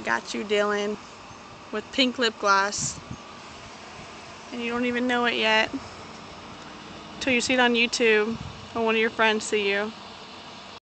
got you, Dylan, with pink lip gloss. And you don't even know it yet. Until you see it on YouTube or one of your friends see you.